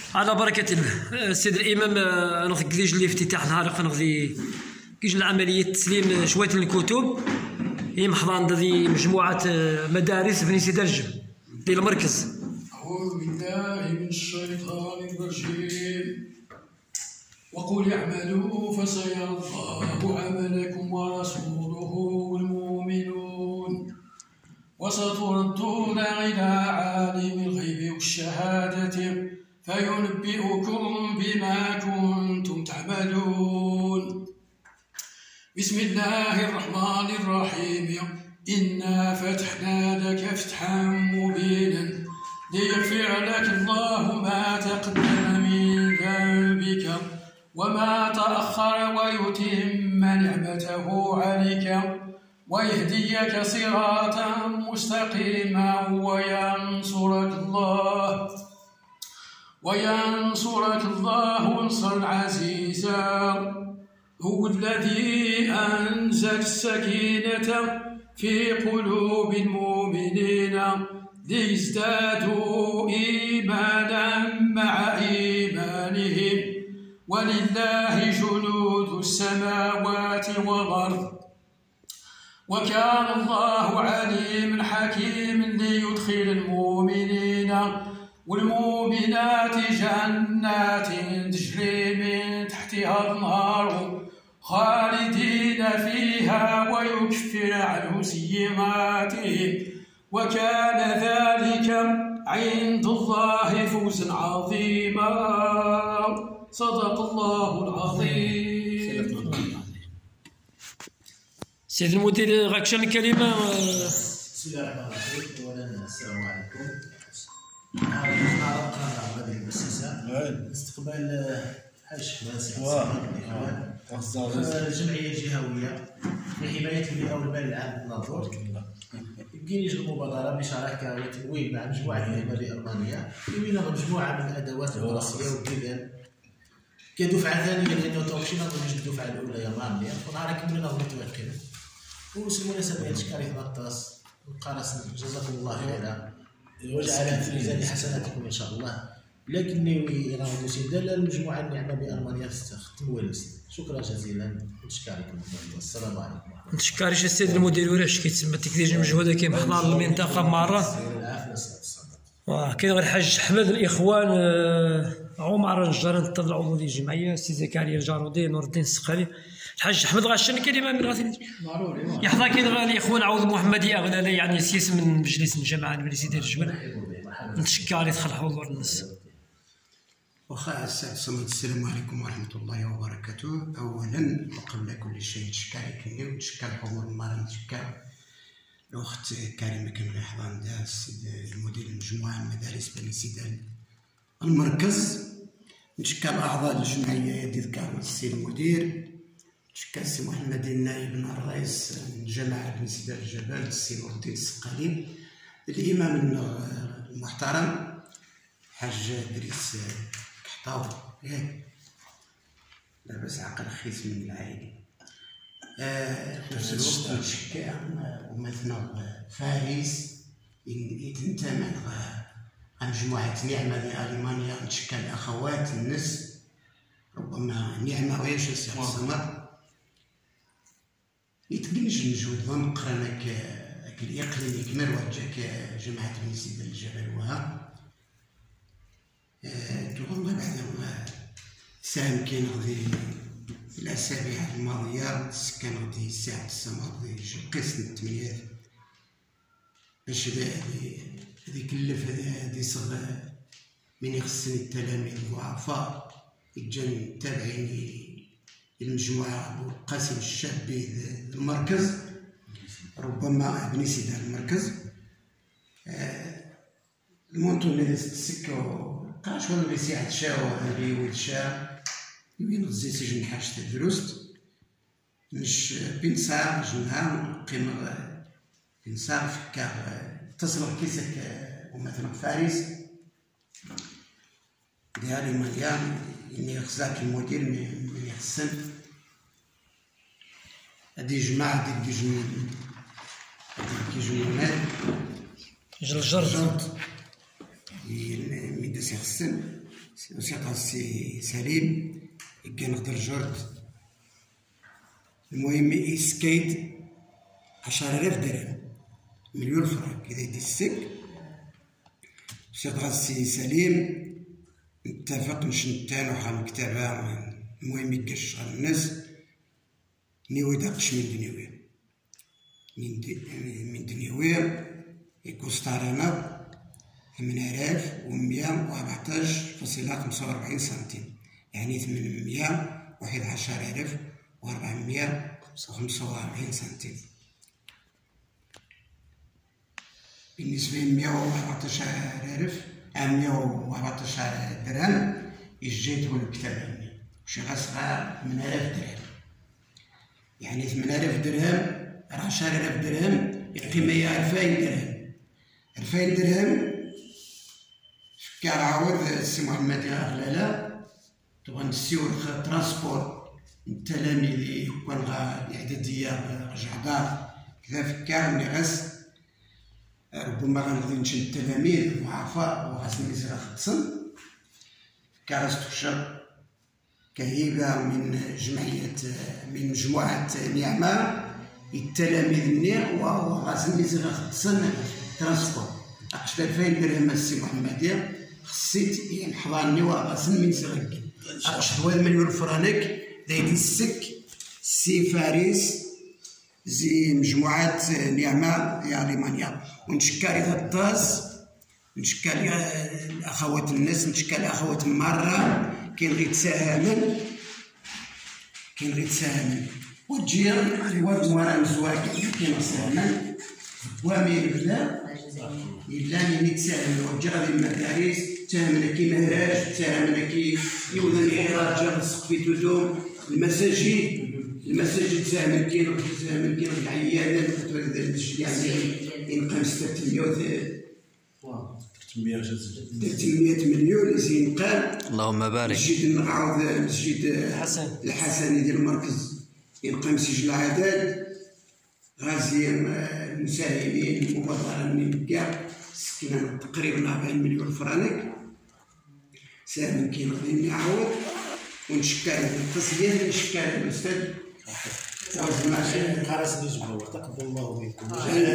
على بركة الله. السيد الإمام نغ كيجي الافتتاح نهار نغذي كيجي العملية تسليم شوية الكتب هي محضان ذي مجموعة مدارس بني سيدي الرجب ديال المركز. أعوذ بالله من الشيطان الرجيم. وقل اعملوا فسيرى الله عملكم ورسوله والمؤمنون وستردون إلى عالم الغيب والشهادة فينبئكم بما كنتم تعملون. بسم الله الرحمن الرحيم. إنا فتحنا لك فتحا مبينا ليغفر لك الله ما تقدم من ذنبك وما تأخر ويتم نعمته عليك ويهديك صراطا مستقيما وينصرك الله نصرا عزيزا. هو الذي أنزل السكينة في قلوب المؤمنين ليزدادوا إيمانا مع إيمانهم ولله جنود السماوات والأرض وكان الله عليما حكيما. ليدخل المؤمنين والمؤمنات جنات تجري من تحتها الأنهار خالدين فيها ويكفر عنهم سيئاتهم وكان ذلك عند الله فوزا عظيما. صدق الله العظيم. سيد المدير غاكشان الكلمة. بسم الله الرحمن الرحيم. أولا السلام عليكم. نعرضنا على هذه المؤسسة استقبال حاج الجمعية الجهوية لحماية البيئة والمال العام بالناظور. يمكن المبادرة بشراكة وتمويل مع مجموعة من الهبة الألمانية يمينا مجموعة من الأدوات الدراسية والكذا كدفعة ثانية لأنه توشينا ضمن الدفعة الأولى يا مامية ونهار كملنا ونتوكل وسمونا تشكاري غطاس وقارس جزاكم الله خيرا وجعل في ميزان حسناتكم إن شاء الله. لكني راه مسدل المجموعة النعمة بألمانيا تمويل. شكرا جزيلا ونشكركم. السلام عليكم. نشكرش السيد المدير وراش كيتسمى تكدير المجهود كيما حنا المنطقة مرة. كاين غير الحاج احمد الاخوان عمر الجار العضو ديال الجمعيه السي زكريا الجارودي نور الدين السقالي الحاج احمد غاشن كلمه من غادي ضروري يحظى كاين غير الاخوان عوض محمدي اغلى يعني سيس من مجلس الجماعه بني سيدي الرجبل نتشكر يدخل حضور الناس. واخا السلام عليكم ورحمه الله وبركاته. اولا وقبل كل شيء نشكرك ونشكر حضور المرة نشكر الأخت كريمة كامل حضان دا السيد المدير المجموعة المدارس بني سيدي المركز. نشكر أعضاء الجمعية يذكر السي المدير. نشكر السي محمد النائب الرئيس الجماعة بني سيدي الجبل السي نور الدين السقالي الإمام المحترم حاج دريس كحطاوي لاباس عقل خيس من العائلة. في نفس الوقت نشكر ومثلا فارس يتنتمى مجموعة نعمة ديال ألمانيا. نشكر الأخوات الناس ربما نعمة وياش السي الصمد يتقنش المجهود ونقرا هاك الإقليم يكمل وجاك جماعة بني سيدي الجبل وها والله بعد ساهم كاين غادي الأسابيع الماضية كان غادي ساعة السماء غادي قسم التمييز باش هذيك اللف هادي صغر من يخصني التلاميذ الضعفاء يجاني تابعين المجموعة أبو القاسم الشابي المركز ربما بني سيدي المركز المونتو اللي تسكو قاش ولا بيساعد شاو اللي ولد شاب وين غزي سجن حاجة الدروس مش بنصار جنها قيمة بنصار فكا تصرف كيسك ومثلا فارس ديالي مليان إني خزاك المدير من يحسن هادي جماعة ديك كيجونات جرجرت ميدا سيخسن وثيقة السي سليم كان نقدر جرد. المهم إسكيد 10,000 درهم، مليون فرنك إذا يدي السك. وثيقة السي سليم نتفق نشنتان وحا مكتبة. المهم يقش الناس نيوي داقش من دنيوية يكوستارانا 8114.45 سنتيم، يعني 811,445 سنتيم. بالنسبة ل 114,000 درهم يجيت هو الكتاب شي غصغار 8,000 درهم، يعني 8,000 درهم 10,000 درهم القيمة هي 2000 درهم. 2000 درهم كان عاود السي محمد غلاله تبغى نسيو ترانسبور التلاميذ كان الاعدادية جعدار كذا فكار ملي غاس ربما غنغادي نشد التلاميذ ضعفاء وغاسني مزرا خصن كاراس تخشى كهيبة من مجموعة نعمة التلاميذ النير وغاسني مزرا خصن ترانسبور. أقش 2000 درهم السي محمد خصيت نحضرني وغاسن مزرا أقش 1 مليون فرانك دايدي السك سي فارس زي مجموعات نعمة يا ألمانيا. ونشكر غطاس، نشكر الأخوات الناس، نشكر الأخوات مرة كاين غير تساهمن وتجي ورا مزواج كاين تساهمن وامين بالله إلا ملي تساهمن وتجي غادي المدارس تساهمن كي مهراج، تساهمن كي يوذن الحراج سقفي تودوم المساجد تساهمن كاين العيادات يعني ينقام 300 مليون زين قال اللهم بارك. مسجد نعاود مسجد الحسني ديال المركز ينقام سجل العدد غازي المساهمين المبادرة من كاع سكننا تقريبا 40 مليون فرانك ساهم كاين غادي نعاود. ونشكر التصدير نشكر الاستاذ خلاص نجبروا تقبل الله منكم.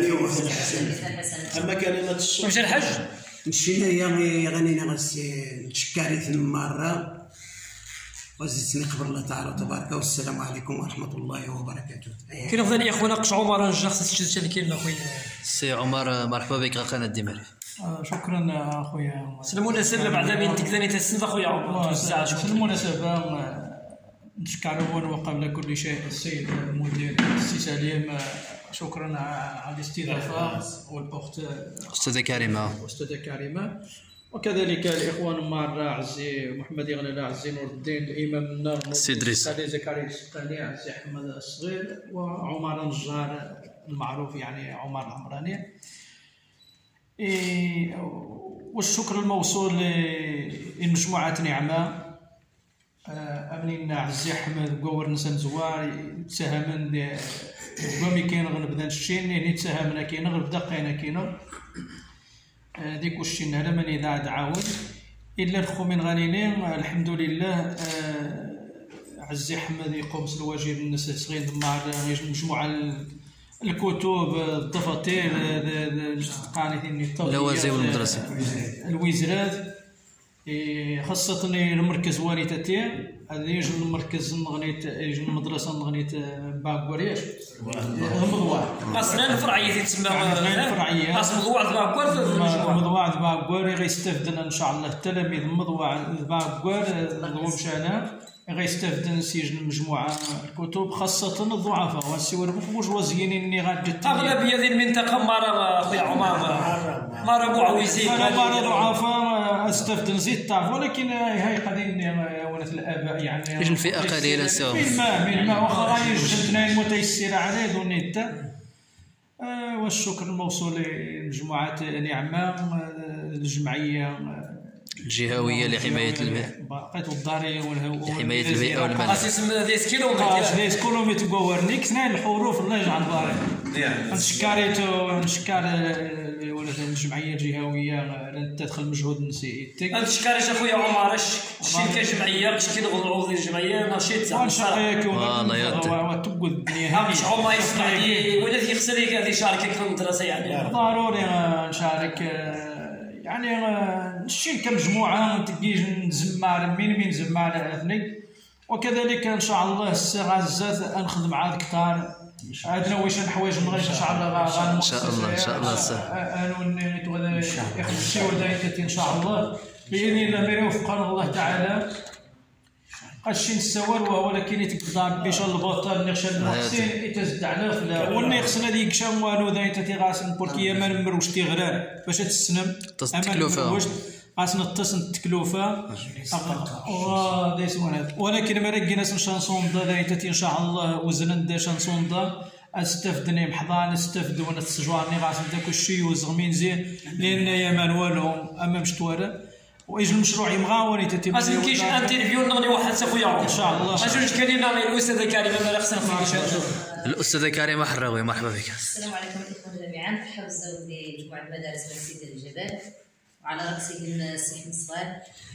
اما كلمه الشكر واش الحج مشينا يا غنينا نتشكري ثم مرة وزدتني قبل الله تعالى تبارك. والسلام عليكم ورحمة الله وبركاته. كاين افضل يا خونا قش عمر نجا خصك تشد الكلمه خويا سي عمر مرحبا بك قناة ديماري. شكرا اخويا. المناسبه بعدا بين تكلاني تسنف اخويا عمر المناسبه نشكر وقبل كل شيء السيد المدير السي سليم، شكرا على الاستضافه والاخت استاذه كريمه وكذلك الاخوان مار عزي محمد غلاله عزي نور الدين الامام النار السي ادريس علي زكريا السقاني عزي احمد الصغير وعمر النجار المعروف يعني عمر العمراني. والشكر الموصول لمجموعه نعمه امنين عزي احمد قور نسان زوار تساهمن قومي كاين غنبدا نشين يعني تساهمنا كاين غنبدا قينا كاين ديك وشين على من اذا عاد عاود الا الخو من غنينين الحمد لله. عزي احمد يقوم بالواجب الناس صغير مع مجموعه الكتب الدفاتر القانتين اللوازم والمدرسه الوزارات خاصة المركز والدتي هذا يجي المركز نغنيت يجي المدرسة نغنيت باكوريش مضواع اصلا الفرعيه تسمى الفرعيه اصلا مضواع باكور مضواع باكور غيستافدن ان شاء الله التلاميذ مضواع باكور مشانا غيستافدن سجن المجموعه الكتب خاصة الضعفاء والسوار بورجوازيين اللي غادي اغلبيه هذه المنطقه مره خويا عمر مره معوزين مره ضعفاء استفدن زيد تعرف ولكن هاي قضيه ولات الاباء يعني يجن فئه قليله سوا من الماء واخا يجدنا متيسره عليه دون نتا. والشكر الموصول لمجموعه نعمه الجمعيه الجهويه لحمايه البيئه بقيت الداريه لحمايه البيئه والمناخ. اسم 10 كيلومتر 10 كيلومتر قوارنيك سنين الحروف الله يجعل داري نشكاريتو نشكار ولا الجمعيه الجهويه تدخل مجهود نسيتك نشكاريش اخويا عمر الشركه جمعيه باش كيدخلوا الجمعيه نشيط ونشارك والله يا وتبقى الدنيا باش عمر يسمع لي ولا يخسر لك هذه شاركك في المدرسه يعني ضروري نشارك يعني نشيل كمجموعه تجي نزمار مين نزمار اثني وكذلك ان شاء الله السغازات نخدم عاد كثار عندنا واش حوايج نغيش ان شاء الله ان شاء الله ان شاء الله انا ياخذ الشيء ودايتي ان شاء الله باذن الله ما يوفقنا الله تعالى قاشين السوار ولكن يتقدر باش البطل نخشى المحسن يتزد على فلا وني خصنا ديك شام والو دايتا تي غاسن بوركيا ما نمروش تيغران باش تسنم التكلفه خاصنا نتصل التكلفه ولكن ما لقينا شانسون دايتا ان شاء الله وزن دا شانسون دا استفدني محضان استفد وانا تسجوارني غاسن داك الشيء وزغمين زين لان يا مان والو اما مشتوره ويجي المشروع يمغاوني تتبع اصلا كاينش انترفيو نغني واحد خويا ان شاء الله جوج كلمه من الاستاذه كريمه ما خصنا نفهم الاستاذه كريمه حراوي مرحبا بك. السلام عليكم الاخوه جميعا. حفظوا لمجموعه مدارس مسجد الجبال وعلى راسهم السي حمد الصغير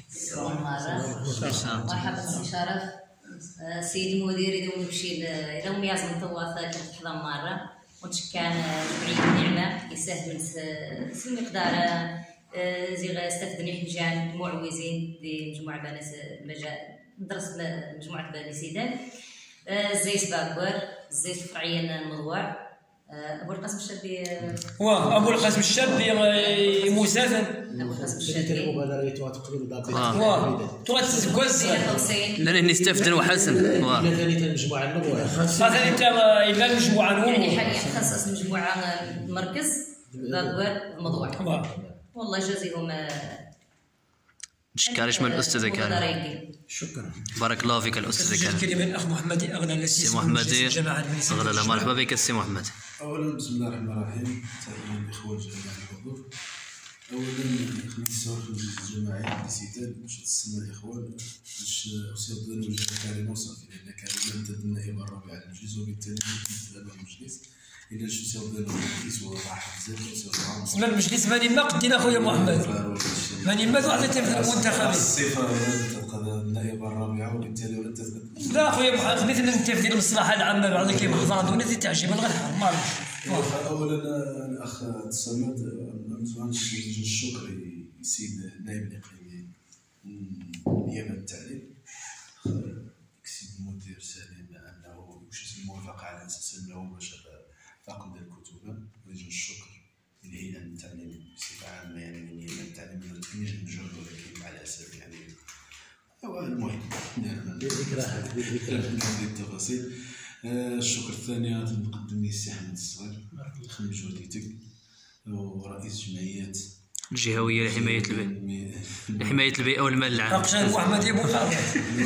مرحبا سي شرف سيدي المدير دوم يمشي دوم يعزم طوافه كنحضر مره ونشكر جمعيه النعمه يساهم في المقدار زي استفدني حجان معوزين لمجموعة بنات درست مجموعة بني سيدان زيت باكور زيت فرعيا المضوع أبو القاسم الشابي أبو القاسم الشابي مسافر أبو القاسم الشابي تواتزكوز لأن نستفدن وحسن ثاني المجموعة المضوع إلا المجموعة يعني حاليا خصص مجموعة مركز باكور المضوع والله يجازيهم نشكرش من الاستاذه كريم. شكرا بارك الله فيك الاستاذه كريم. الاخ محمدي اغلى سي محمدي اغلى مرحبا بك السي محمد. اولا بسم الله الرحمن الرحيم تحيه للاخوان جميع الحضور. اولا خليت السؤال في المجلس الجماعي لسيدان باش تسمى الاخوان باش اوصل لنا وجه كريم وصافي لان كريم امتد النائب الرابع على المجلس وبالتالي امام المجلس إلا شو سوى بين المجلس وراح بزاف اسمع المجلس ماني ما قدينا خويا محمد ماني ما واحد تنفذ المنتخبات الصفه تلقى النائب الرابعه وبالتالي ولا لا خويا محمد خليت ننتفذ المصلحه العامه بعد كيف حضرت ولا تعجب غير حرام اولا الاخ الصمد مزوان الشكر السيد النائب الاقليمي نيابه التعليم السيد المدير سالم انه واش الموافقه على اساس انه باش طاقم ديال الكتب ويجب الشكر للهيئه التعليم بصفه عامه يعني الهيئه التعليم ما تكونش مجهود ولكن مع الاسف يعني هو المهم التفاصيل. الشكر الثاني نقدم للسي حمد الصغير خدم جهوديتك ورئيس جمعيات الجهويه لحمايه البيئه لحمايه البيئه والمال العام. اقشان محمد يبو خالد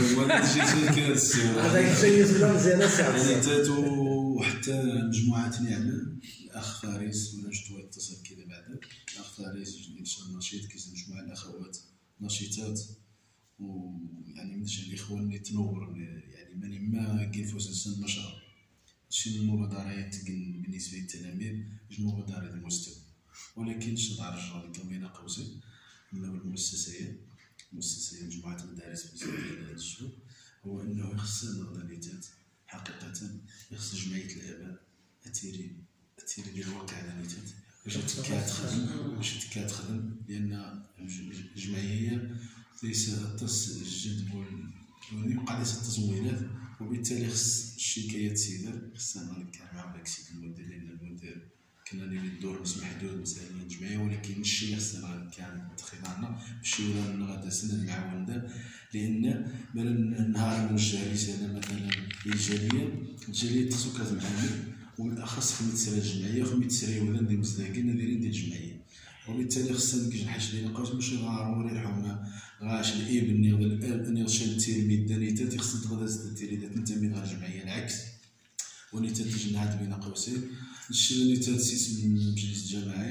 وحتى مجموعات نعمه الاخ فارس ولا جدوا يتصل كذا بعدا الاخ فارس ان شاء الله نشيط كيس مجموعه الاخوات نشيطات ويعني من الاخوان اللي تنور يعني ماني ما كاين فوز السنه نشاط شي المبادرات بالنسبه للتلاميذ جوج مبادرات المستوى ولكن شنو نرجع لكم بين قوسين انه المؤسسيه مجموعه المدارس بالنسبه لهذا الشغل هو انه يخص النظريات حقيقه يخص جمعيه الاباء التيري ديال الواقع النتات باش تخدم لان الجمعيه ليس الجذب ويبقى ليس التزوينات وبالتالي خص الشركه تسيدر خصنا نتكلم مع داك السيد المدير لان المدير كنا الدور مش محدود مسائل الجمعيه ولكن الشيء خصنا كان اتخاذنا باش يولى غادا سنه المعاون دا لان من النهار موجه رساله مثلا الجاليه خصو كتعامل وبالاخص في متسرى الجمعيه وفي متسرى ولاد ديال مزداكين دايرين ديال الجمعيه وبالتالي خصنا ديك الحاجه اللي نلقاو ماشي ضروري الحومه غاش الابن ولا الاب ان يرشد التلميذ دانيتات خصنا تغدا التلميذ تنتمي لها الجمعيه العكس ونيتات الجنات بين قوسين الشيء اللي تاسيس من المجلس الجماعي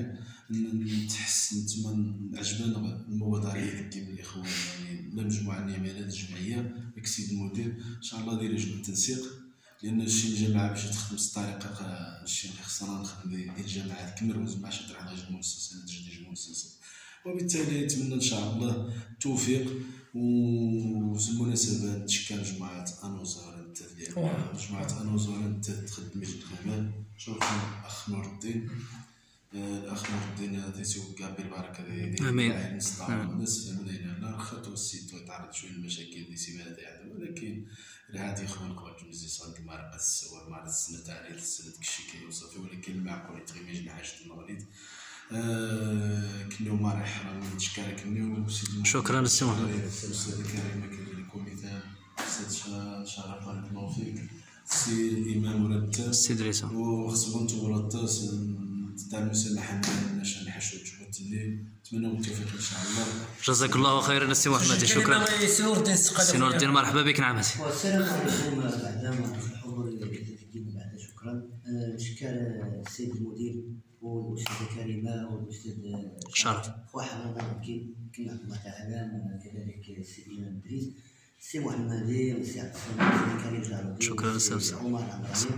نتحسن نتمنى عجبنا المبادره ديال الاخوان يعني لا مجموعه النعمه لا الجمعيه داك السيد المدير ان شاء الله داير لجنه التنسيق لان شي الجماعه باش تخدم بالطريقه شي خصنا نخدم ديال الجماعات كما روز مع شي على جوج مؤسسات جوج مؤسسات وبالتالي نتمنى ان شاء الله التوفيق وبالمناسبه نتشكى مجموعه انوزار مجموعه انوزار تخدم الخدمات شكرا اخ نور الدين الاخ نور الدين هذا توقع بالبركه ديال الناس هنا خاطر السيد تعرض شويه للمشاكل اللي سيما هذا ولكن هذه اخوان كبار جوج صاد المعركه السوار مع السنه تاع السنه داكشي كيوصف ولكن المعقول يتغير حاجه المغرب كنيو مرح راه نتشكر كنيو شكرا السي محمد الاستاذ كريم كاين الكوميتان الاستاذ شرف بارك الله فيك السي الامام مرتب السي دريسه وخصكم تورطاس تاع المسامحه باش نحشوا جهد الليل نتمنى التوفيق ان شاء الله جزاك الله خيرا السي محمد شكرا سي نور الدين مرحبا بك نعم والسلام عليكم بعد الحضور اللي بعد شكرا نشكر السيد المدير والاستاذه كريمه والاستاذ شرف واحد رمضان كي الله تعالى كذلك السي الامام ادريس السي محمد والسي عبد الصمد كريم جارودي شكرا استاذ عمر العمراني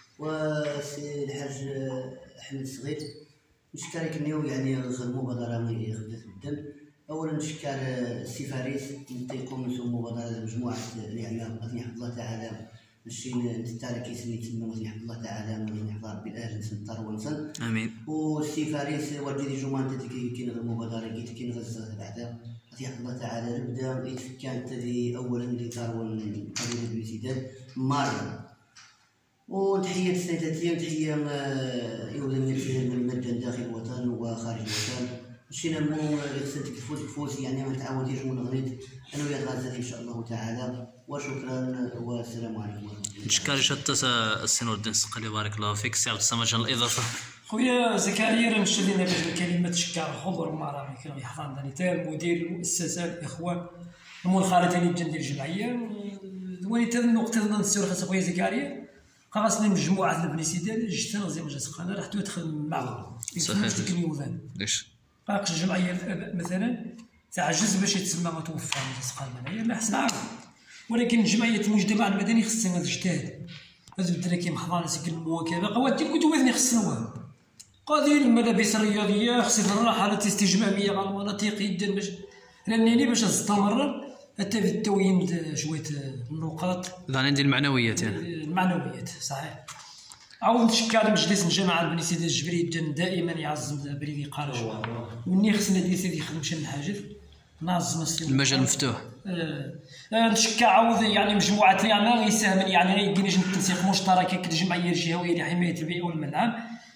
والسي الحاج احمد الصغير نشكرك اليوم يعني المبادره اللي خدات بالدم اولا نشكر السي فارس اللي يقوم بمبادره مجموعه نعمه غادي يحفظ الله تعالى ماشي نتاع كيسمي تما غادي يحفظ الله تعالى غادي يحفظ ربي الاهل نسنطر ونسن امين والسي فارس والدي جمعه كاين المبادره كاين غزه بعدا غادي يحفظ الله تعالى نبدا يتفكان تدي اولا اللي داروا قضيه الانسداد مريم وتحية السيداتي وتحية يوزنية المجان داخل الوطن وخارج الوطن مشينا مو غسلت كفوس يعني ما تعاوديش ونغنيت انا ويا غازالي ان شاء الله تعالى وشكرا والسلام عليكم. نشكر حتى السي نور الدين السقالي بارك الله فيك السي عبد الصمد عشان الاضافه. خويا زكريا راه مشى لينا باش الكلمات تشكر الحضور المرامي كان يحضر داني مدير المؤسسه الاخوان المنخرطين ديال ديال الجمعيه وليت هذه النقطه نسير خاص خويا زكريا خاصني مجموعه البني سيدان جثنا زي ما جات سقانا رحت تخدم معهم صحيح اليوم ليش باقي الجمعيه مثلا تعجز باش يتسمى متوفى سقانا هي لا حسن عارف ولكن جمعيه المجتمع المدني خصها تجتهد هذا الدراري محضر سكن المواكبه قوات الكتب خصنا قضيه الملابس الرياضيه خصنا الراحه الاستجماميه على المناطق جدا باش لانني باش نستمر حتى في التويين شويه النقاط يعني ديال المعنويات المعنويات صحيح عاود نشكر مجلس الجماعه البني سيدي الجبري دائما يعزم بريدي قارج مني خصنا ديال سيدي يخدم شي حاجه نعزم المجال مفتوح نشكى عاود يعني مجموعه يعني يساهم يعني يجي لجنه التنسيق مشتركه كالجمعيه الجهويه لحمايه البيئه والملعب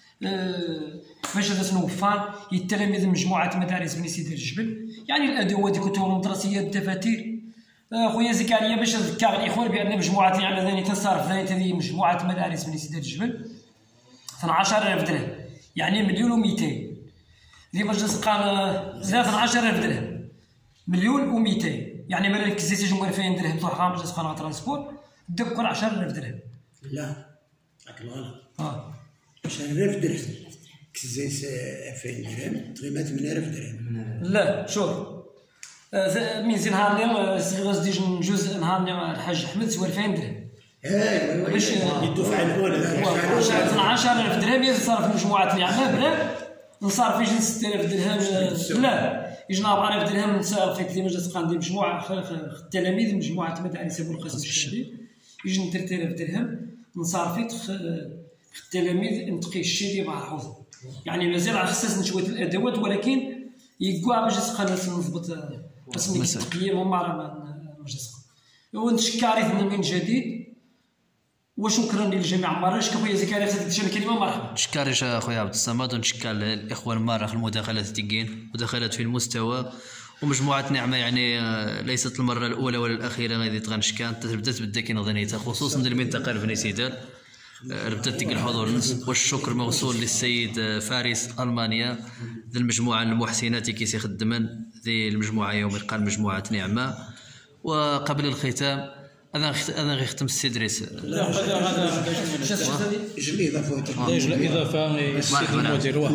باش هذا نوفر التلاميذ مجموعه مدارس بني سيدي الجبل يعني الادوات الكتب المدرسيه الدفاتر خويا زكريا باش نذكر الاخوان بان مجموعه العمل ثاني تنصرف هذه مجموعه مدارس بني سيدي الجبل 12000 درهم يعني 1,200,000 اللي مجلس قال 12000 درهم 1,200,000 يعني ما ركزتيش جمهور 2000 درهم تروح غير مجلس قناه ترانسبور تذكر 10000 درهم لا راك الغلط 10000 درهم كزيت 2000 درهم تغيما 8000 درهم لا شوف ميزي نهار غادي نجوز نهار الحاج احمد سوى 2000 درهم باش الدفعه الاولى 12000 درهم يصرف مجموعه العمال بلا نصرف يجي 6000 درهم لا يجي 4000 درهم نصرف في مجلس قنديل مجموعه التلاميذ مجموعه مدارس ابو القاسم الشهدي يجي 3000 درهم نصرف التلاميذ نتقي الشيدي مع الحوض يعني مازال خصنا شويه الادوات ولكن يقوا باش تقنص نضبط اسمي التقييم وما مجلس ونشكر من جديد وشكرا للجميع مرة شكرا خويا زكريا خديت الكلمه مرحبا شكرا خويا عبد الصمد ونشكر الاخوان مرة في المداخلات التقين مداخلات في المستوى ومجموعه نعمه يعني ليست المره الاولى ولا الاخيره غادي تغنشكان بدات بالدكين ظنيتها خصوصا ديال المنطقه البني سيدان بدات تلقى الحضور والشكر موصول للسيد فارس المانيا ذي المجموعه المحسنات كيسي خدمن ذي المجموعه يوم قال مجموعه نعمه. وقبل الختام انا غير ختم السي ادريس. لا هذا جميع اضافه اضافه السيد المدير واحد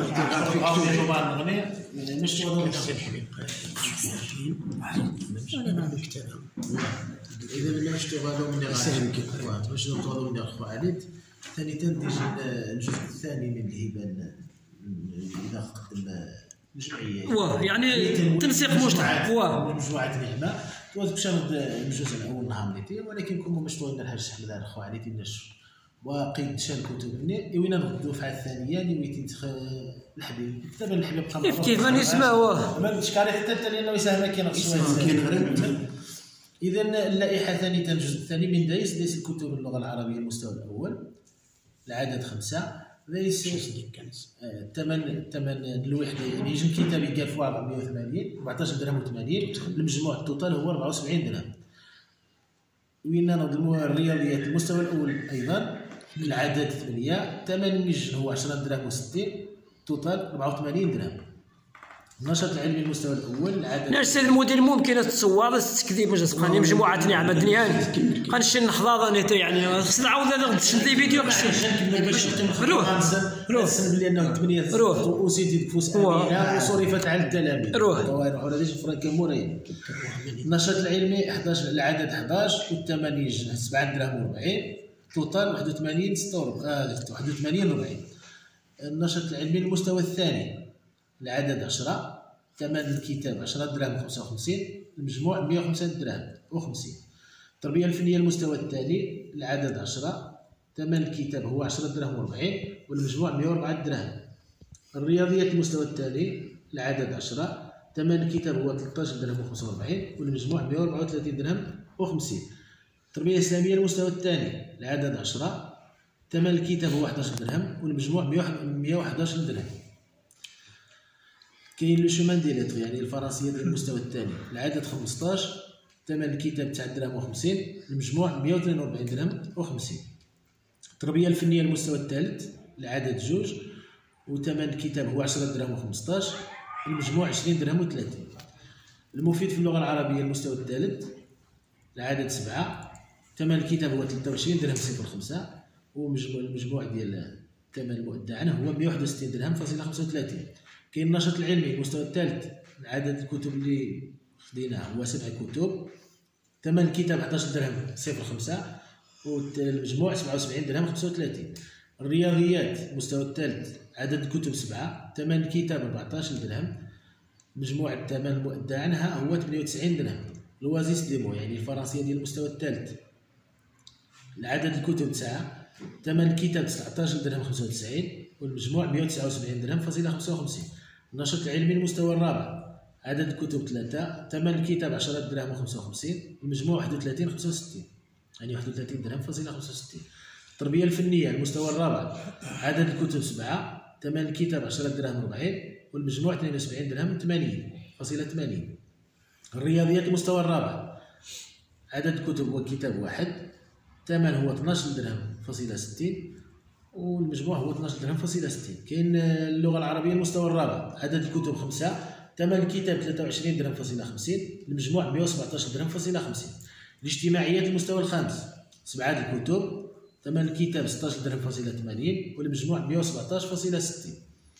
اذا ما اشتغلوا من غير باش نطلبوا من الاخوه علي ثاني تنتج الجزء الثاني من الهبه اذا قدم الجمعيه يعني تنسيق مشترك مجموعه نعمه وتشرد الجزء الاول نهار ولكن كنا مشتغلين الحاج احمد الاخوه علي تنش وقيد شان كتب مني وين نغدو الدفعه الثانيه اللي ويتي الحبيب كتاب الحبيب كيف نسمعوه ما تشكاري حتى لانه يساهم كاين شويه. اذا اللائحه ثانيه الجزء الثاني من دايس الكتب اللغه العربيه المستوى الاول العدد 5 دايس الثمن الوحده يعني يجي كتاب يكلف 480 14 درهم و80 المجموع التوتال هو 74 درهم. وين نظلموا الرياضيات المستوى الاول ايضا العدد 8 ثمن ميجن هو 10 درهم و60 توتال 84 درهم. النشاط العلمي المستوى الاول العدد السيد المدير ممكن تصور التكذيب واش تبقى مجموعه نعمه دنيا غنمشي نحضر انا يعني خصنا نعاود انا نشد لي فيديو روح بلي انه 8 وسيتي دفوس امينه وصرفت على التلاميذ روح ولا ديش فرانك موري. النشاط العلمي 11 العدد 11 والثمن يجي 7 درهم و40 توتال 81 81 40. النشاط العلمي المستوى الثاني العدد 10 ثمن الكتاب 10 درهم 55 المجموع 105 درهم و50. التربيه الفنيه المستوى الثاني العدد 10 ثمن الكتاب هو 10 درهم و40 والمجموع 104 درهم. الرياضيات المستوى الثاني العدد 10 ثمن الكتاب هو 13 درهم و45 والمجموع 134 درهم و50. التربيه الاسلاميه المستوى الثاني العدد 10 ثمن الكتاب هو 11 درهم والمجموع 111 درهم. كاين لو شومان دي ليتر يعني الفرنسيه ديال المستوى الثاني العدد 15 ثمن الكتاب 9 درهم و50 المجموع 142 درهم و50. التربيه الفنيه المستوى الثالث العدد 2 وثمن الكتاب هو 10 درهم و15 المجموع 20 درهم و30. المفيد في اللغه العربيه المستوى الثالث العدد 7 ثمن الكتاب هو 23 درهم 05 والمجموع ديال ثمن المؤدى عنه هو 161 درهم فاصله 35. كاين النشاط العلمي المستوى الثالث عدد الكتب اللي خديناها هو 7 كتب ثمن الكتاب 11 درهم 05 والمجموع 77 درهم 35. الرياضيات المستوى الثالث عدد الكتب 7 ثمن الكتاب 14 درهم مجموع الثمن المؤدى عنها هو 98 درهم. لوازيس ديمو يعني الفرنسيه ديال المستوى الثالث العدد الكتب 9 ثمن الكتاب 19 درهم 95 والمجموع 179 درهم فاصله 55. النشاط العلمي المستوى الرابع عدد الكتب 3 ثمن الكتاب 10 درهم 55 المجموع 31 65 يعني 31 درهم فاصله 65. التربيه الفنيه المستوى الرابع عدد الكتب 7 ثمن الكتاب 10 درهم 40 والمجموع 72 درهم 80 فاصله 80. الرياضيات المستوى الرابع عدد الكتب والكتاب 1 ثمن هو 12 درهم فاصله 60 والمجموع هو 12 درهم فاصله 60. كاين اللغه العربيه المستوى الرابع عدد الكتب 5 ثمن الكتاب 23 درهم فاصله 50 المجموع 117 درهم فاصله 50. الاجتماعيات المستوى الخامس 7 الكتب ثمن الكتاب 16 درهم فاصله 80 والمجموع 117 فاصله 60.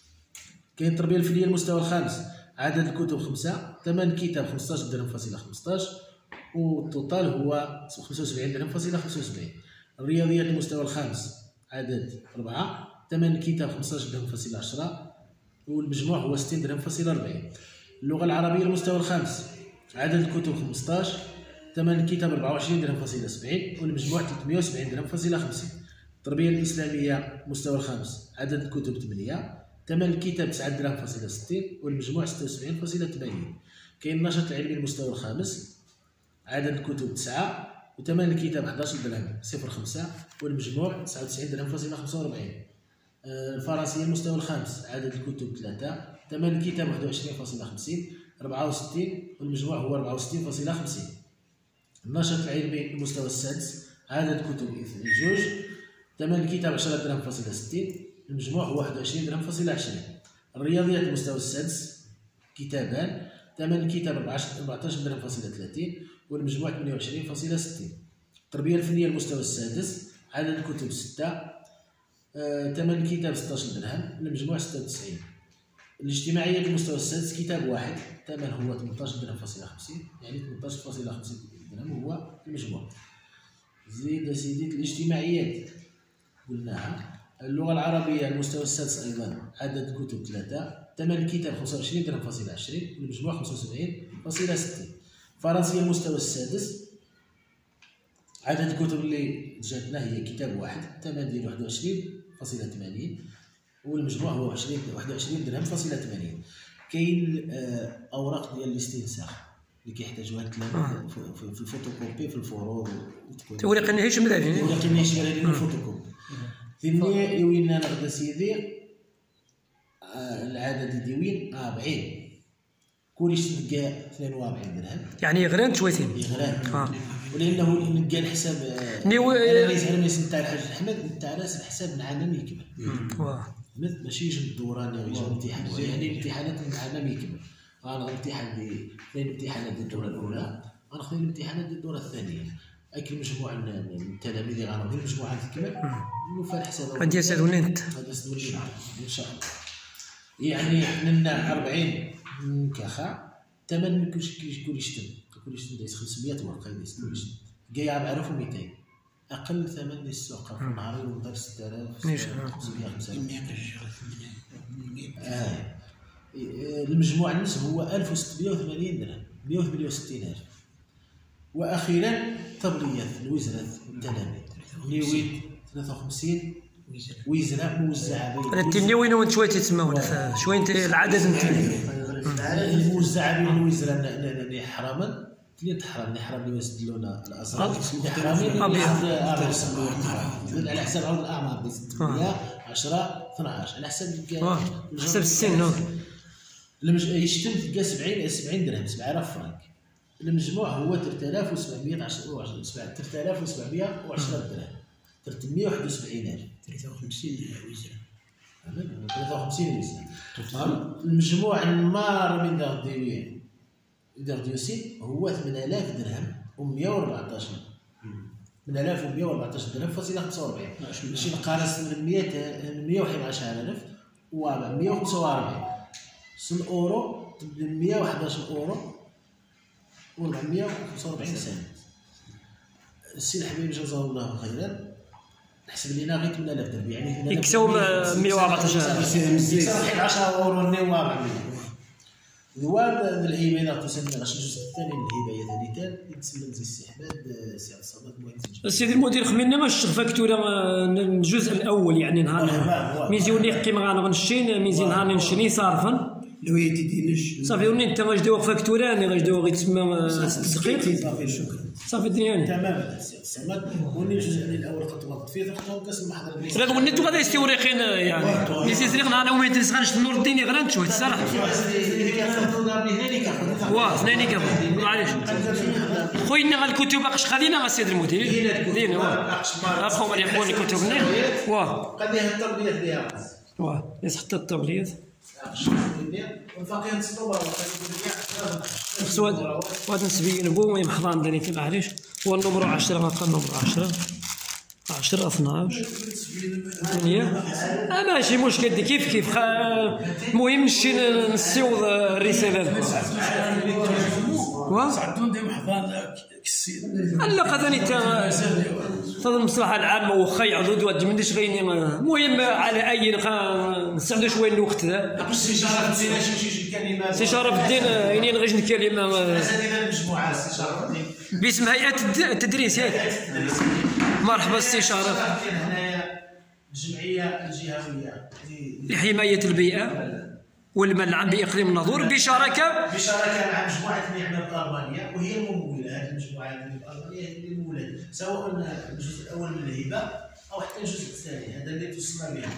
كاين التربيه الفنيه المستوى الخامس عدد الكتب 5 ثمن الكتاب 15 درهم فاصله 15 والتوتال هو 75 درهم فاصله 75. الرياضيات المستوى الخامس عدد 4 ثمن الكتاب 15 درهم فاصله 10 والمجموع هو 60 درهم فاصله 40. اللغه العربيه المستوى الخامس عدد الكتب 15 ثمن الكتاب 24 درهم فاصله 70 والمجموع 370 درهم فاصله 50. التربيه الاسلاميه المستوى الخامس عدد الكتب 8 ثمن الكتاب 9 درهم فاصله 60 والمجموع 76 فاصله 80. كاين النشاط العلمي المستوى الخامس عدد الكتب 9 وثمن الكتاب 11 درهم 05 والمجموع 99 درهم فاصله 45. الفرنسيه المستوى الخامس عدد الكتب 3 ثمن الكتاب 21.50 64 والمجموع هو 64.50. النشاط العلمي المستوى السادس عدد كتب 2 ثمن الكتاب 10 درهم فاصله 60 المجموع هو 21 درهم فاصله 20. الرياضيات المستوى السادس كتابان ثمن الكتاب 14 درهم فاصله 30 والمجموع 28.60. التربيه الفنيه المستوى السادس، عدد الكتب 6، ثمن الكتاب 16 درهم، المجموع 96. الاجتماعيات المستوى السادس كتاب واحد، ثمن هو 18 درهم فاصلة 50، يعني 18.50 درهم هو المجموع. زيد سيدي الاجتماعيات قلناها. اللغة العربية المستوى السادس أيضا، عدد الكتب 3، ثمن الكتاب 25 درهم فاصلة 20، والمجموع 75.60. فرنسية المستوى السادس، عدد الكتب اللي جاتنا هي كتاب واحد، ثمن ديالو 21.80، والمجموع هو 21 درهم فاصلة 80. كاين أوراق ديال الاستنساخ اللي كيحتاجوها التلاميذ في الفوتوكوبي في الفروض، توريق النهيش مداري وريق النهيش مداري الفوتوكوبي. ثاني يوينا نغدا سيدي العدد ديوين 40، كلشي نلقى 42 درهم، يعني غران شويتين يغران ولانه نلقى الحساب انا ميسن تاع الحاج احمد نتاع راس الحساب العام يكمل ماشي يجي الدوران يجي الامتحان، يعني الامتحانات العام يكمل. انا الامتحان ديال الامتحانات ديال الدوره الاولى، غناخذ الامتحانات ديال الدوره الثانيه، اكل مجموع التلاميذ اللي غناخذ المجموعه تكمل وفا الحساب غادي يسالوني انت ان شاء الله. يعني حنا 40 كاخا، ثمن كلشي دايز 500 ورقه دايز كلشي كاع معروف 200. اقل ثمن ديال السوق في النهار يوصل 6500. المجموع النصف هو 1680 درهم، 168,000. واخيرا طبليات الوزارات التلاميذ اللي وين 53 وزاره موزعه بين انت وين وانت شويه تسمعونا شويه العدد الموزعه بين الوزاره اللي حراما اللي حرام اللي يسدلونا الازرار اللي حرامين على حساب عدد الاعمار ديال 10 12 على حساب حسب السن يشتم تلقى 70 درهم 7000 فرنك. المجموع هو 3710 درهم، 371,000 53 وزاره 53 وزاره. المجموع النمار من دارديوسي هو 8000 درهم و114 درهم فاصلة 45، ماشي نقارس من 111,000 و 145 سن اورو 111 اورو و 445 سنت. السي الحبيب جزاه الله خيرا نحسب لينا غير 8000 درهم، يعني يكساو 114 10 اورو و 400. ذوال الهبه اذا تسمى غاش الجزء الثاني من الهبه ثاني يتسمى زي السي احمد سي عبد الصمد المهندس. سيدي المدير خمينا ماش فاكتوره الجزء الاول يعني نهار ميزيوني كيما غنغنشين ميزي نهار نشري صارفا لويتي دينش صافي وني انت واش داو فاكتوره يعني غاش داو غير تسمى 6 دقائق صافي شكرا صافي الدنيا تماما السي الصمد. وني الجزء الاول خطوات فيه خطوه كاس المحضر لا وني تو غادي يستوريقين يعني لي سيزريق انا وين تنسخنش نور الدين غران شويه الصراحه واه اثنين كافو معليش خوينا الكتب باقش خلينا السيد المدير دينا واه اخو مالي يقول الكتب واه قضيه التربيه ديالها واه يسحط التبليد والفقيه نصبوا سواد وهذا نسبي نبو محضان داني في معليش هو النمر 10 غنبقى النمر 10 12 8 ماشي مشكل كيف المهم نمشي نسيوض الرساله ساعدون ديال محضان كسيد لا قداني تاع المصلحه العامه وخا يعضد واد منديش غيني المهم على اي نستعملوا شويه الوقت ذا استشاره الدين شي كلمات استشاره الدين ينين غير الكلمه المجموعه استشاره الدين باسم هيئه التدريس مرحبا استشاره هنايا الجمعيه الجهويه لحمايه البيئه والمال العام باقليم الناظور بشراكه مع مجموعه النعمه الالمانيه، وهي المموله. هذه المجموعه الالمانيه هي المموله سواء الجزء الاول من الهبه او حتى الجزء الثاني هذا اللي توصلنا به.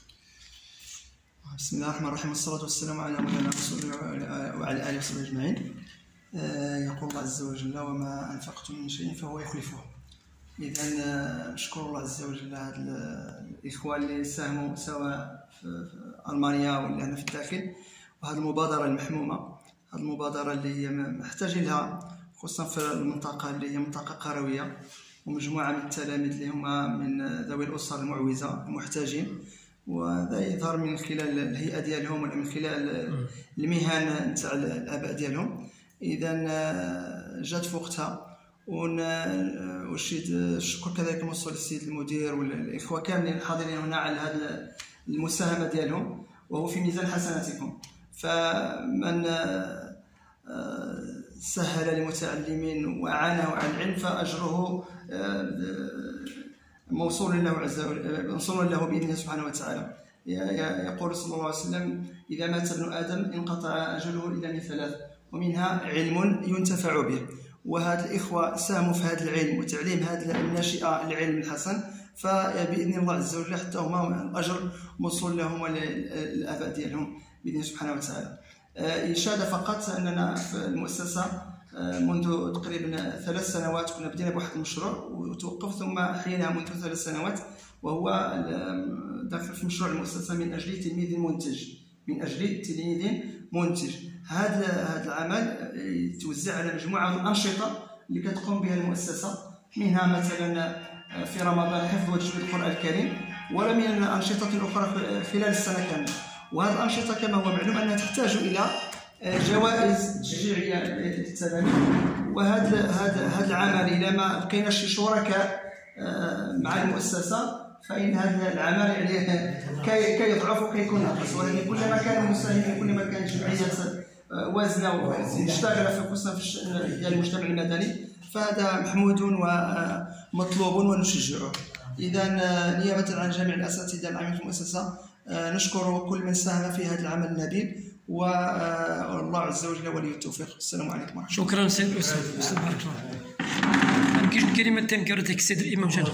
بسم الله الرحمن الرحيم والصلاه والسلام على مولانا رسول الله وعلى اله وصحبه اجمعين. يقول الله عز وجل وما انفقتم من شيء فهو يخلفه. اذا نشكر الله عز وجل هاد الاخوه اللي ساهموا سواء في المانيا ولا هنا في الداخل، وهذه المبادره المحمومه، هذه المبادره اللي هي محتاجين لها خصوصا في المنطقه اللي هي منطقه قرويه ومجموعة من التلاميذ اللي هما من ذوي الأسر المعوزة المحتاجين، وهذا يظهر من خلال الهيئة ديالهم ولا من خلال المهن نتاع الآباء ديالهم. إذا جات في وقتها، ونشيد الشكر كذلك موصول للسيد المدير والإخوة كاملين الحاضرين هنا على هذه المساهمة ديالهم، وهو في ميزان حسناتكم. فمن سهل لمتعلمين وأعانه على العلم فأجره موصول له عز وجل، موصول له بإذنه سبحانه وتعالى. يقول صلى الله عليه وسلم: إذا مات ابن آدم انقطع أجله إلا من ثلاث، ومنها علم ينتفع به. وهذا الإخوة ساهموا في هذا العلم وتعليم هذه الناشئة العلم الحسن، فبإذن الله عز وجل حتى هما الأجر موصول لهم وللآباء ديالهم بإذن سبحانه وتعالى. إشادة فقط أننا في المؤسسة منذ تقريبا 3 سنوات كنا بدينا بواحد المشروع وتوقف، ثم أحييناه منذ 3 سنوات، وهو داخل في مشروع المؤسسة من أجل تلميذ منتج، من أجل تلميذ منتج. هذا العمل يتوزع على مجموعة من الأنشطة اللي كتقوم بها المؤسسة، منها مثلا في رمضان حفظ وتجويد القرآن الكريم، ولا من الأنشطة الأخرى خلال السنة كاملة. وهذه الأنشطة كما هو معلوم أنها تحتاج إلى جوائز تشجيعية للتلاميذ. وهذا العمل إذا ما لقينا شي شركاء مع المؤسسة فإن هذا العمل يعني كيضعف وكيكون ناقص، ولكن كلما كانوا مساهمين كلما كانت جمعيات وازنة ومشتغلة في القسم في الشأن ديال المجتمع المدني، فهذا محمود ومطلوب ونشجعه. إذا نيابة عن جميع الأساتذة العاملين في المؤسسة نشكر كل من ساهم في هذا العمل النبيل، والله عز وجل ولي التوفيق. السلام عليكم ورحمة الله. شكرا سيد الأستاذ بارك الله. يمكن كلمة تنكرت السيد الإمام جاد.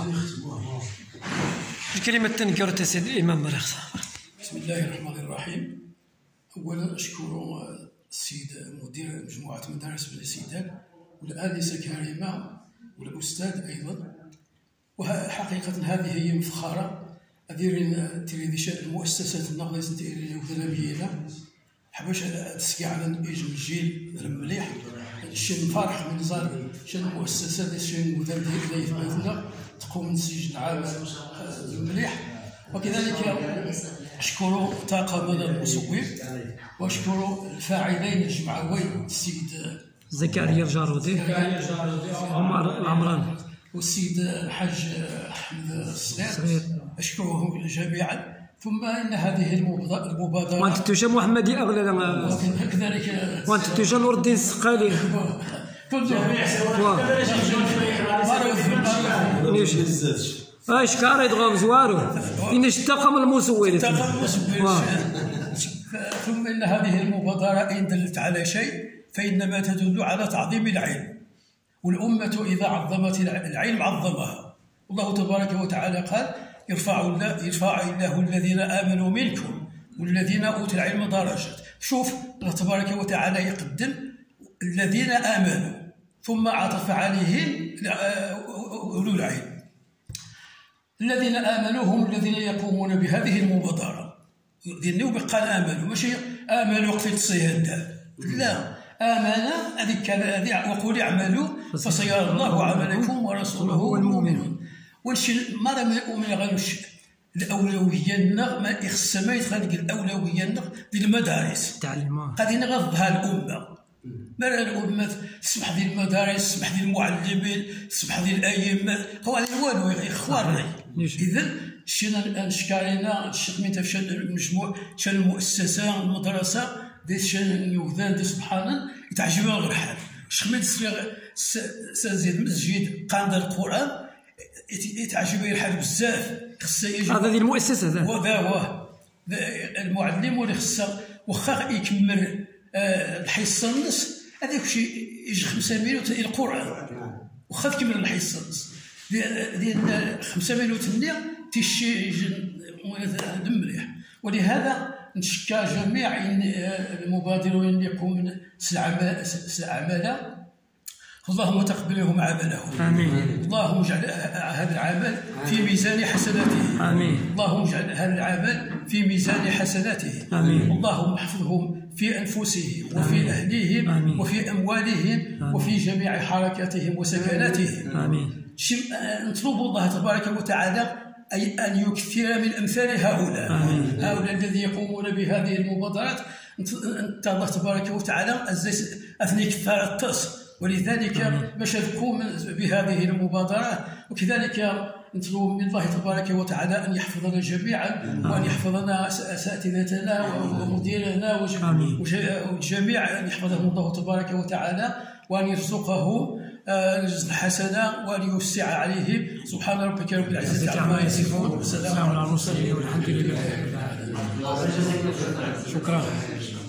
الكلمة تنكرت السيد الإمام مرخص. بسم الله الرحمن الرحيم. أولا أشكر السيد مدير مجموعة مدارس بني سيدان والآنسة كريمة والأستاذ أيضا. وحقيقة هذه هي مفخرة أديرين تريديشان المؤسسات الناقصة تيرين وذنبينا حباش تسكي على الجيل المليح الشيء فرح من زار شان المؤسسات الشيء وذنبي إليه بإذننا تقوم نسيج العام المليح. وكذلك أشكر طاقم المسوق وأشكر الفاعلين الجمعوين السيد زكريا الجارودي عمر العمران والسيد الحاج أحمد الصغير، أشكرهم جميعا. ثم إن هذه المبادرة وأنت توجه محمد أغلى كذلك وأنت توجه نور الدين السقالي ايش كاري دغم زوارو إنش الطاقم المسوي ثم إن هذه المبادرة إن دلت على شيء فإنما تدل على تعظيم العلم، والأمة إذا عظمت العلم عظمها. الله تبارك وتعالى قال: يرفع الله الذين آمنوا منكم والذين أوتوا العلم درجات. شوف الله تبارك وتعالى يقدم الذين آمنوا ثم عطف عليهم أولو العلم. الذين آمنوا هم الذين يقومون بهذه المبادرة. لأنه قال آمنوا، ماشي آمنوا قفلت الصيادة، لا، آمن هذيك وقول اعملوا فسيرى الله عملكم ورسوله والمؤمنون. والشيء مرة من يؤمن غير الأولوية ما يخص ما يتخلق الأولوية ديال المدارس التعليمات غادي نغضها الأمة. مرة الأمة تسمح ديال المدارس، تسمح ديال المعلمين، تسمح ديال الأئمة، هو هذا والو يا إخواني. إذا شينا نشكرنا الشيخ في شان المجموع شان المؤسسة المدرسة دي شان يوذان دي سبحانا يتعجبنا غير الحال. الشيخ سنزيد مسجد قاندة القرآن يتعجبني الحال بزاف. خصها يجي هذا ديال المؤسسة ذا وذا المعلم واللي خصها واخا يكمل الحصة النص هذاك الشيء يجي 5 مينوت القرآن واخا تكمل الحصة النص ديال 5 مينوت اللي تيشي دم مليح. ولهذا نشكى جميع المبادرين اللي يقومون العمل. اللهم تقبلهم عملهم آمين. اللهم اجعل هذا العمل في ميزان حسناته آمين. اللهم اجعل هذا العمل في ميزان حسناته آمين. اللهم احفظهم في أنفسهم وفي أهليهم وفي أموالهم وفي جميع حركاتهم وسكناتهم. نطلب الله تبارك وتعالى أي أن يكثر من أمثال هؤلاء الذين يقومون بهذه المبادرات. أنت الله تبارك وتعالى أثني كثار الطرس، ولذلك باش نقوم بهذه المبادرة. وكذلك نطلب من الله تبارك وتعالى أن يحفظنا جميعا، وأن يحفظنا أساتذتنا ومديرنا والجميع، أن يحفظهم الله تبارك وتعالى، وأن يرزقه الحسنة وأن يوسع عليه. سبحان ربك رب العزة عما يصفون وسلام على المرسلين والحمد لله رب العالمين. شكرا.